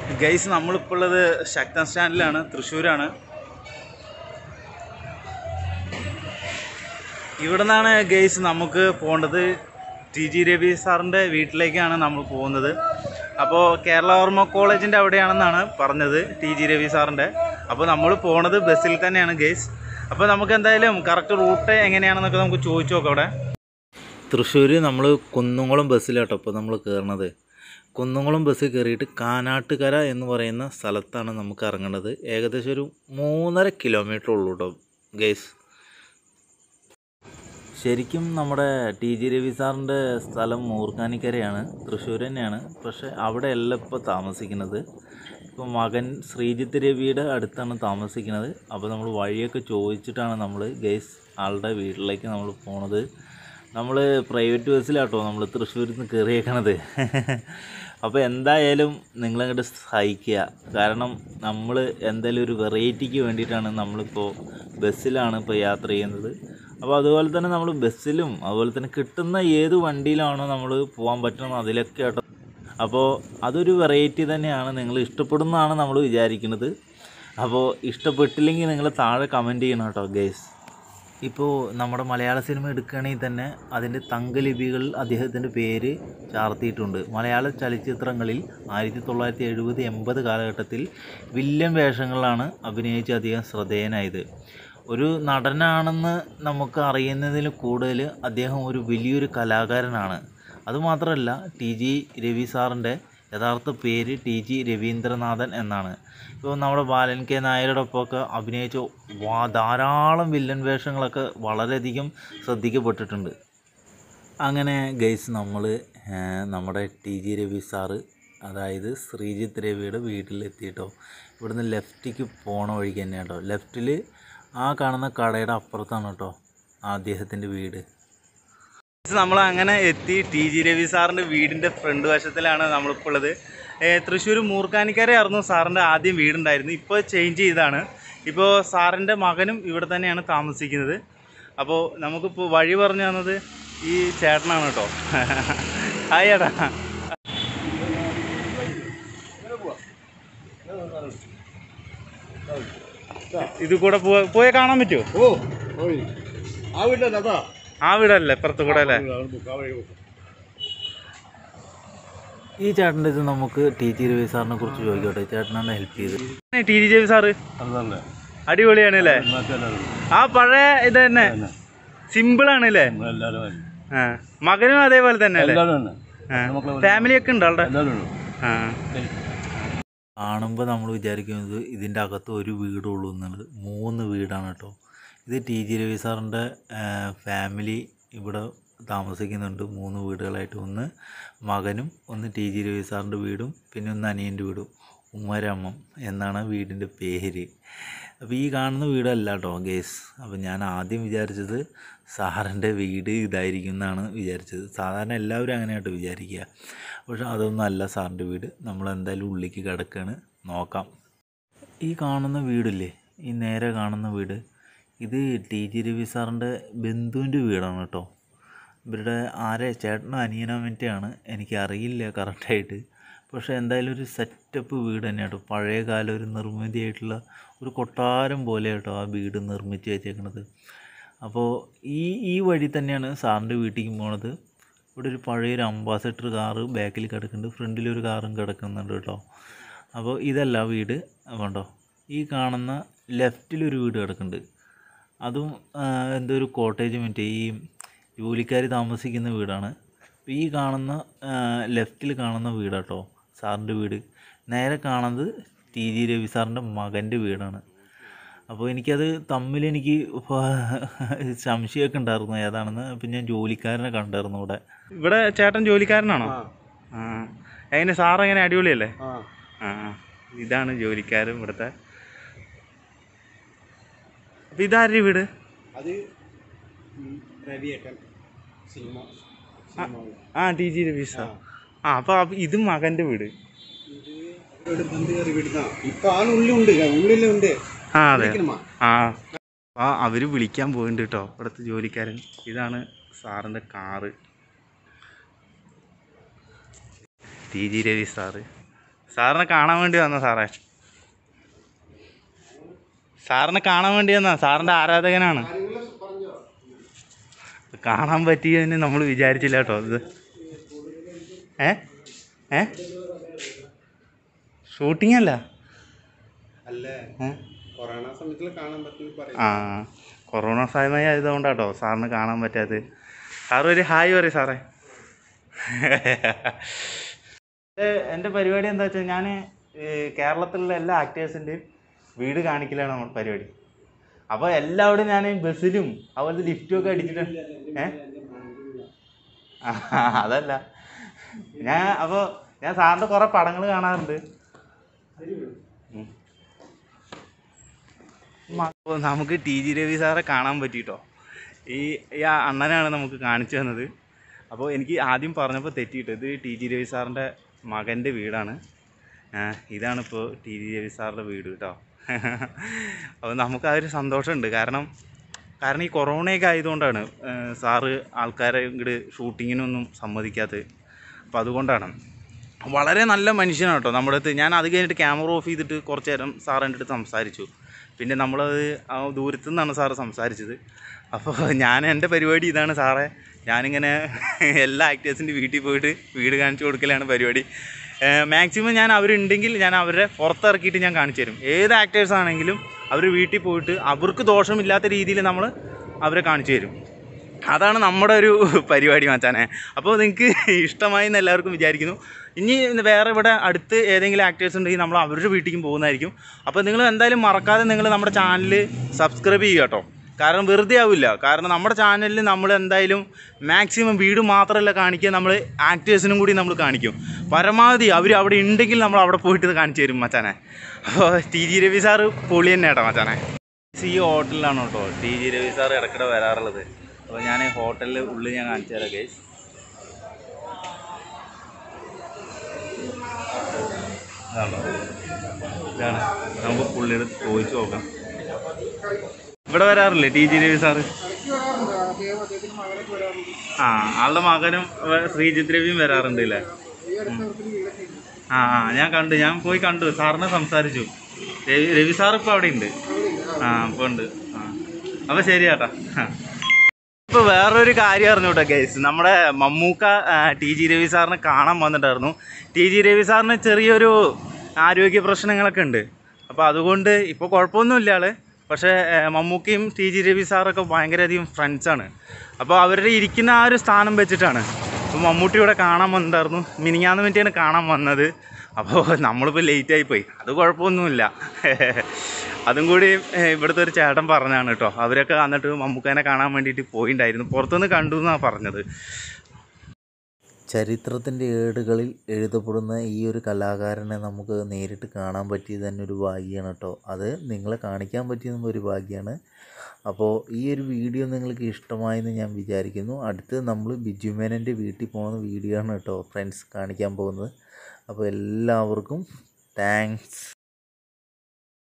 Guys നമ്മളിപ്പോൾ ഉള്ളത് ശക്തൻ സ്റ്റാൻഡിലാണ്, തൃശ്ശൂരാണ്. ഇവിടെ നിന്നാണ് ഗൈസ് നമുക്ക് പോകേണ്ടത്. ടി ജി രവി സാറിൻ്റെ വീട്ടിലേക്കാണ് നമ്മൾ പോകുന്നത്. അപ്പോൾ കേരള ഓർമ്മ കോളേജിൻ്റെ അവിടെയാണെന്നാണ് പറഞ്ഞത് ടി ജി രവി സാറിൻ്റെ. അപ്പോൾ നമ്മൾ പോണത് ബസ്സിൽ തന്നെയാണ് ഗൈസ്. അപ്പോൾ നമുക്ക് എന്തായാലും കറക്റ്റ് റൂട്ട് എങ്ങനെയാണെന്നൊക്കെ നമുക്ക് ചോദിച്ചു നോക്കാം. അവിടെ തൃശ്ശൂർ നമ്മൾ കുന്നുംകുളം ബസ്സിലാട്ടോ ഇപ്പോൾ നമ്മൾ കയറണത്. കുന്നുംകുളം ബസ് കയറിയിട്ട് കാനാട്ടുകര എന്ന് പറയുന്ന സ്ഥലത്താണ് നമുക്ക് ഇറങ്ങേണ്ടത്. ഏകദേശം ഒരു 3.5 കിലോമീറ്റർ ഉള്ളൂ കേട്ടോ ഗൈസ്. ശരിക്കും നമ്മുടെ ടി ജി രവി സാറിൻ്റെ സ്ഥലം മൂർക്കാനിക്കരയാണ്, തൃശ്ശൂർ തന്നെയാണ്. പക്ഷേ അവിടെയല്ല ഇപ്പോൾ താമസിക്കുന്നത്. ഇപ്പോൾ മകൻ ശ്രീജിത്ത് രവിയുടെ അടുത്താണ് താമസിക്കുന്നത്. അപ്പോൾ നമ്മൾ വഴിയൊക്കെ ചോദിച്ചിട്ടാണ് നമ്മൾ ഗൈസ് ആളുടെ വീട്ടിലേക്ക് നമ്മൾ പോണത്. നമ്മൾ പ്രൈവറ്റ് ബസ്സിലാട്ടോ നമ്മൾ തൃശ്ശൂരിൽ നിന്ന് കയറിയേക്കണത്. അപ്പോൾ എന്തായാലും നിങ്ങളങ്ങോട്ട് സഹിക്കുക. കാരണം നമ്മൾ എന്തായാലും ഒരു വെറൈറ്റിക്ക് വേണ്ടിയിട്ടാണ് നമ്മളിപ്പോൾ ബസ്സിലാണ് ഇപ്പോൾ യാത്ര ചെയ്യുന്നത്. അപ്പോൾ അതുപോലെ തന്നെ നമ്മൾ ബസ്സിലും അതുപോലെ തന്നെ കിട്ടുന്ന ഏത് വണ്ടിയിലാണോ നമ്മൾ പോകാൻ പറ്റുന്നത് അതിലൊക്കെ ആട്ടോ. അപ്പോൾ അതൊരു വെറൈറ്റി തന്നെയാണ്. നിങ്ങൾ ഇഷ്ടപ്പെടുന്നതാണ് നമ്മൾ വിചാരിക്കുന്നത്. അപ്പോൾ ഇഷ്ടപ്പെട്ടില്ലെങ്കിൽ നിങ്ങൾ താഴെ കമൻറ്റ് ചെയ്യണം കേട്ടോ ഗൈസ്. ഇപ്പോൾ നമ്മുടെ മലയാള സിനിമ എടുക്കുകയാണെങ്കിൽ തന്നെ അതിൻ്റെ തങ്കലിപികളിൽ അദ്ദേഹത്തിൻ്റെ പേര് ചാർത്തിയിട്ടുണ്ട്. മലയാള ചലച്ചിത്രങ്ങളിൽ 1970-80 കാലഘട്ടത്തിൽ വില്ലൻ വേഷങ്ങളിലാണ് അഭിനയിച്ച് അദ്ദേഹം ശ്രദ്ധേയനായത്. ഒരു നടനാണെന്ന് നമുക്ക് അറിയുന്നതിൽ കൂടുതൽ അദ്ദേഹം ഒരു വലിയൊരു കലാകാരനാണ്. അതുമാത്രമല്ല ടി ജി രവി സാറിൻ്റെ യഥാർത്ഥ പേര് ടി ജി രവീന്ദ്രനാഥൻ എന്നാണ്. ഇപ്പോൾ നമ്മുടെ ബാലൻ കെ നായരോടൊപ്പമൊക്കെ അഭിനയിച്ച ധാരാളം വില്ലൻ വേഷങ്ങളൊക്കെ വളരെയധികം ശ്രദ്ധിക്കപ്പെട്ടിട്ടുണ്ട്. അങ്ങനെ ഗൈസ് നമ്മൾ നമ്മുടെ ടി ജി രവി സാറ് അതായത് ശ്രീജിത്ത് രവിയുടെ വീട്ടിലെത്തിയിട്ടോ. ഇവിടുന്ന് ലെഫ്റ്റിക്ക് പോണ വഴിക്ക് തന്നെ കേട്ടോ. ലെഫ്റ്റിൽ ആ കാണുന്ന കടയുടെ അപ്പുറത്താണ് കേട്ടോ അദ്ദേഹത്തിൻ്റെ വീട്. നമ്മൾ അങ്ങനെ എത്തി. ടി ജി രവി സാറിൻ്റെ വീടിൻ്റെ ഫ്രണ്ട് വശത്തിലാണ് നമ്മളിപ്പോൾ ഉള്ളത്. തൃശ്ശൂർ മൂർക്കാനിക്കരയായിരുന്നു സാറിൻ്റെ ആദ്യം വീടുണ്ടായിരുന്നു. ഇപ്പോൾ ചേഞ്ച് ചെയ്താണ്. ഇപ്പോൾ സാറിൻ്റെ മകനും ഇവിടെ തന്നെയാണ് താമസിക്കുന്നത്. അപ്പോൾ നമുക്കിപ്പോൾ വഴി പറഞ്ഞു തന്നത് ഈ ചേട്ടനാണ് കേട്ടോ. ഹായ് ചേട്ടാ. ഇത് കൂടെ പോയി കാണാൻ പറ്റുമോ? ആ വീടല്ലേ ഇപ്പുറത്ത് കൂടെ അല്ലേ? ഈ ചേട്ടൻ്റെ ഇത് നമുക്ക് ടി ജി രവി സാറിനെ കുറിച്ച് ചോദിക്കട്ടെ. ചേട്ടനാണ് ഹെൽപ്പ് ചെയ്ത്. ടി ജി രവി സാറ് അടിപൊളിയാണ് അല്ലേ? ആ പഴയ ഇത് തന്നെ സിമ്പിളാണ് അല്ലേ? ആ മകനും അതേപോലെ തന്നെ അല്ലേ? ഫാമിലിയൊക്കെ ഉണ്ട് ആളുടെ. ആ കാണുമ്പോൾ നമ്മൾ വിചാരിക്കുന്നത് ഇതിൻ്റെ അകത്ത് ഒരു വീടുള്ളൂ എന്നുള്ളത്. 3 വീടാണ് കേട്ടോ. ഇത് ടി ജി രവി സാറിൻ്റെ ഫാമിലി ഇവിടെ താമസിക്കുന്നുണ്ട് 3 വീടുകളായിട്ട്. ഒന്ന് മകനും ഒന്ന് ടി ജി രവി സാറിൻ്റെ വീടും പിന്നെ ഒന്ന് അനിയൻ്റെ വീടും. ഉമ്മരമ്മം എന്നാണ് വീടിൻ്റെ പേര്. അപ്പോൾ ഈ കാണുന്ന വീടല്ല കേട്ടോ ഗേസ്. അപ്പോൾ ഞാൻ ആദ്യം വിചാരിച്ചത് സാറിൻ്റെ വീട് ഇതായിരിക്കും എന്നാണ് വിചാരിച്ചത്. സാധാരണ എല്ലാവരും അങ്ങനെയായിട്ട് വിചാരിക്കുക. പക്ഷെ അതൊന്നും അല്ല സാറിൻ്റെ വീട്. നമ്മളെന്തായാലും ഉള്ളിലേക്ക് കിടക്കുകയാണ്, നോക്കാം. ഈ കാണുന്ന വീടില്ലേ, ഈ നേരെ കാണുന്ന വീട്, ഇത് ടി ജി രവി സാറിൻ്റെ ബന്ധുവിൻ്റെ വീടാണ് കേട്ടോ. ഇവരുടെ ചേട്ടനോ അനിയനോ മറ്റാണ്, എനിക്കറിയില്ല കറക്റ്റായിട്ട്. പക്ഷേ എന്തായാലും ഒരു സെറ്റപ്പ് വീട് തന്നെയാട്ടോ. പഴയ കാലം ഒരു നിർമ്മിതിയായിട്ടുള്ള ഒരു കൊട്ടാരം പോലെ കേട്ടോ ആ വീട് നിർമ്മിച്ച് വെച്ചേക്കണത്. അപ്പോൾ ഈ വഴി തന്നെയാണ് സാറിൻ്റെ വീട്ടിലേക്ക് പോണത്. ഇവിടെ ഒരു പഴയൊരു അംബാസഡർ കാറ് ബാക്കിൽ കിടക്കുന്നുണ്ട്, ഫ്രണ്ടിലൊരു കാറും കിടക്കുന്നുണ്ട് കേട്ടോ. അപ്പോൾ ഇതല്ല വീട് കണ്ടോ. ഈ കാണുന്ന ലെഫ്റ്റിലൊരു വീട് കിടക്കുന്നുണ്ട്. അതും എന്തോ ഒരു കോട്ടേജ് മറ്റേ ഈ ജോലിക്കാർ താമസിക്കുന്ന വീടാണ്. ഈ കാണുന്ന ലെഫ്റ്റിൽ കാണുന്ന വീടാട്ടോ സാറിൻ്റെ വീട്. നേരെ കാണുന്നത് ടി ജി രവി സാറിൻ്റെ മകൻ്റെ വീടാണ്. അപ്പോൾ എനിക്ക് സംശയമൊക്കെ ഉണ്ടായിരുന്നു ഏതാണെന്ന്. അപ്പം ഞാൻ ജോലിക്കാരനെ കണ്ടായിരുന്നു ഇവിടെ ചേട്ടൻ ജോലിക്കാരനാണോ? ആ എങ്ങനെ സാറെങ്ങനെ അടിപൊളിയല്ലേ? ആ ഇതാണ് ജോലിക്കാരൻ ഇവിടുത്തെ. അപ്പം ഇതാരുടെ വീട്? അത് ആ ടി ജി രവി സാർ. ആ അപ്പോൾ ഇത് മകൻ്റെ വീട്. ആ അതെ. ആ അവർ വിളിക്കാൻ പോയിട്ടുണ്ട് കേട്ടോ ഇവിടുത്തെ ജോലിക്കാരൻ. ഇതാണ് സാറിൻ്റെ car, T G Ravi sir. സാറിനെ കാണാൻ വേണ്ടി വന്ന സാറേ, സാറിനെ കാണാൻ വേണ്ടി വന്ന, സാറിൻ്റെ ആരാധകനാണ്. കാണാൻ പറ്റിയതിന് നമ്മൾ വിചാരിച്ചില്ല കേട്ടോ ഇത്. ഷൂട്ടിംഗ് അല്ല, ആ കൊറോണ സമയം ആയതുകൊണ്ടാട്ടോ സാറിന് കാണാൻ പറ്റാത്തത്. സാറ് ഒരു ഹായ് പറയും സാറേ. എൻ്റെ പരിപാടി എന്താ വെച്ചാൽ ഞാൻ കേരളത്തിലുള്ള എല്ലാ ആക്ടേഴ്സിൻ്റെയും വീട് കാണിക്കലാണ് നമ്മുടെ പരിപാടി. അപ്പോൾ എല്ലാവരും ഞാൻ ബസ്സിലും അതുപോലത്തെ ലിഫ്റ്റും ഒക്കെ അടിച്ചിട്ട് അതല്ല ഞാൻ സാറിൻ്റെ കുറേ പടങ്ങൾ കാണാറുണ്ട്. നമുക്ക് ടി ജി രവി സാറെ കാണാൻ പറ്റിയിട്ടോ. ഈ അണ്ണനാണ് നമുക്ക് കാണിച്ചു തന്നത്. അപ്പോൾ എനിക്ക് ആദ്യം പറഞ്ഞപ്പോൾ തെറ്റിയിട്ട്, ഇത് ടി ജി രവി സാറിൻ്റെ മകൻ്റെ വീടാണ്. ഇതാണിപ്പോൾ ടി ജി രവി സാറിൻ്റെ വീട് കേട്ടോ. അപ്പോൾ നമുക്ക് ആ ഒരു സന്തോഷമുണ്ട്. കാരണം ഈ കൊറോണയൊക്കെ ആയതുകൊണ്ടാണ് സാറ് ആൾക്കാരെ ഇങ്ങോട്ട് ഷൂട്ടിങ്ങിനൊന്നും സമ്മതിക്കാത്തത്. അപ്പോൾ അതുകൊണ്ടാണ്. വളരെ നല്ല മനുഷ്യനാണ് കേട്ടോ നമ്മുടെ അടുത്ത്. ഞാൻ അത് കഴിഞ്ഞിട്ട് ക്യാമറ ഓഫ് ചെയ്തിട്ട് കുറച്ച് നേരം സാർ എൻ്റെ അടുത്ത് സംസാരിച്ചു. പിന്നെ നമ്മളത് ദൂരത്തു നിന്നാണ് സാറ് സംസാരിച്ചത്. അപ്പോൾ എൻ്റെ പരിപാടി ഇതാണ് സാറേ. ഞാനിങ്ങനെ എല്ലാ ആക്ടേഴ്സിൻ്റെ വീട്ടിൽ പോയിട്ട് വീട് കാണിച്ചു കൊടുക്കലാണ് പരിപാടി. മാക്സിമം ഞാൻ അവരുണ്ടെങ്കിൽ ഞാൻ അവരെ പുറത്തിറക്കിയിട്ട് ഞാൻ കാണിച്ചു തരും. ഏത് ആക്ടേഴ്സാണെങ്കിലും അവർ വീട്ടിൽ പോയിട്ട് അവർക്ക് ദോഷമില്ലാത്ത രീതിയിൽ നമ്മൾ അവരെ കാണിച്ചു തരും. അതാണ് നമ്മുടെ ഒരു പരിപാടി മച്ചാനെ. അപ്പോൾ നിങ്ങൾക്ക് ഇഷ്ടമായി എന്ന് എല്ലാവർക്കും വിചാരിക്കുന്നു. ഇനി വേറെ ഇവിടെ അടുത്ത് ഏതെങ്കിലും ആക്ടേഴ്സ് ഉണ്ടെങ്കിൽ നമ്മൾ അവരുടെ വീട്ടിലേക്കും പോകുന്നതായിരിക്കും. അപ്പോൾ നിങ്ങൾ എന്തായാലും മറക്കാതെ നിങ്ങൾ നമ്മുടെ ചാനൽ സബ്സ്ക്രൈബ് ചെയ്യുക കേട്ടോ. കാരണം വെറുതെ ആവില്ല. കാരണം നമ്മുടെ ചാനലിൽ നമ്മൾ എന്തായാലും മാക്സിമം വീട് മാത്രമല്ല കാണിക്കുക, നമ്മൾ ആക്ടേഴ്സിനും കൂടി നമ്മൾ കാണിക്കും. പരമാവധി അവർ അവിടെ ഉണ്ടെങ്കിൽ നമ്മൾ അവിടെ പോയിട്ട് കാണിച്ചു തരും മച്ചാനെ. അപ്പോൾ ടി ജി രവി സാറ് പൊളി തന്നെ കേട്ടോ മച്ചാനെ. ഈ ഹോട്ടലിലാണ് കേട്ടോ ടി ജി രവി സാറ് ഇടയ്ക്കിടെ വരാറുള്ളത്. അപ്പോൾ ഞാൻ ഹോട്ടലിൽ ഉള്ളിൽ ഞാൻ കാണിച്ചു തരാം ഗൈസ്. ഇതാണ്, നമുക്ക് പുള്ളിയുടെ ചോദിച്ചു നോക്കാം. ഇവിടെ വരാറില്ലേ ടി ജി രവി സാറ്? ആളുടെ മകനും ശ്രീജിത്ത് രവിയും വരാറുണ്ട് അല്ലേ? ഞാൻ പോയി കണ്ടു, സാറിനെ സംസാരിച്ചു. രവി സാർ ഇപ്പോൾ അവിടെ ഉണ്ട്. ഇപ്പോൾ ഉണ്ട്. അപ്പോൾ ശരി ചേട്ടാ. ഇപ്പോൾ വേറൊരു കാര്യം അറിഞ്ഞു കേട്ടോ ഗൈസ്. നമ്മുടെ മമ്മൂക്ക ടി ജി രവി സാറിനെ കാണാൻ വന്നിട്ടായിരുന്നു. ടി ജി രവി സാറിന് ചെറിയൊരു ആരോഗ്യ പ്രശ്നങ്ങളൊക്കെ ഉണ്ട്. അപ്പോൾ അതുകൊണ്ട് ഇപ്പോൾ കുഴപ്പമൊന്നുമില്ല ആൾ. പക്ഷേ മമ്മൂക്കയും ടി ജി രവി സാറൊക്കെ ഭയങ്കരധികം ഫ്രണ്ട്സാണ്. അപ്പോൾ അവരുടെ ഇരിക്കുന്ന ആ ഒരു സ്ഥാനം വെച്ചിട്ടാണ്. അപ്പോൾ മമ്മൂട്ടി ഇവിടെ കാണാൻ വന്നിട്ടായിരുന്നു. മിനിങ്ങാന്ന് വേണ്ടിയാണ് കാണാൻ വന്നത്. അപ്പോൾ നമ്മളിപ്പോൾ ലേറ്റായിപ്പോയി. അത് കുഴപ്പമൊന്നുമില്ല. അതും കൂടി ഇവിടുത്തെ ഒരു ചേട്ടൻ പറഞ്ഞാണ് കേട്ടോ. അവരൊക്കെ വന്നിട്ട് മമ്മൂക്കനെ കാണാൻ വേണ്ടിയിട്ട് പോയിണ്ടായിരുന്നു. പുറത്തുനിന്ന് കണ്ടു എന്നാണ് പറഞ്ഞത്. ചരിത്രത്തിൻ്റെ ഏടുകളിൽ എഴുതപ്പെടുന്ന ഈ ഒരു കലാകാരനെ നമുക്ക് നേരിട്ട് കാണാൻ പറ്റിയത് തന്നെ ഒരു ഭാഗ്യമാണ് കേട്ടോ. അത് നിങ്ങളെ കാണിക്കാൻ പറ്റിയതും ഒരു ഭാഗ്യമാണ്. അപ്പോൾ ഈ ഒരു വീഡിയോ നിങ്ങൾക്ക് ഇഷ്ടമായെന്ന് ഞാൻ വിചാരിക്കുന്നു. അടുത്ത് നമ്മൾ ബിജു മേനൻ്റെ വീട്ടിൽ പോകുന്ന വീഡിയോ ആണ് കേട്ടോ ഫ്രണ്ട്സ് കാണിക്കാൻ പോകുന്നത്. അപ്പോൾ എല്ലാവർക്കും താങ്ക്സ്.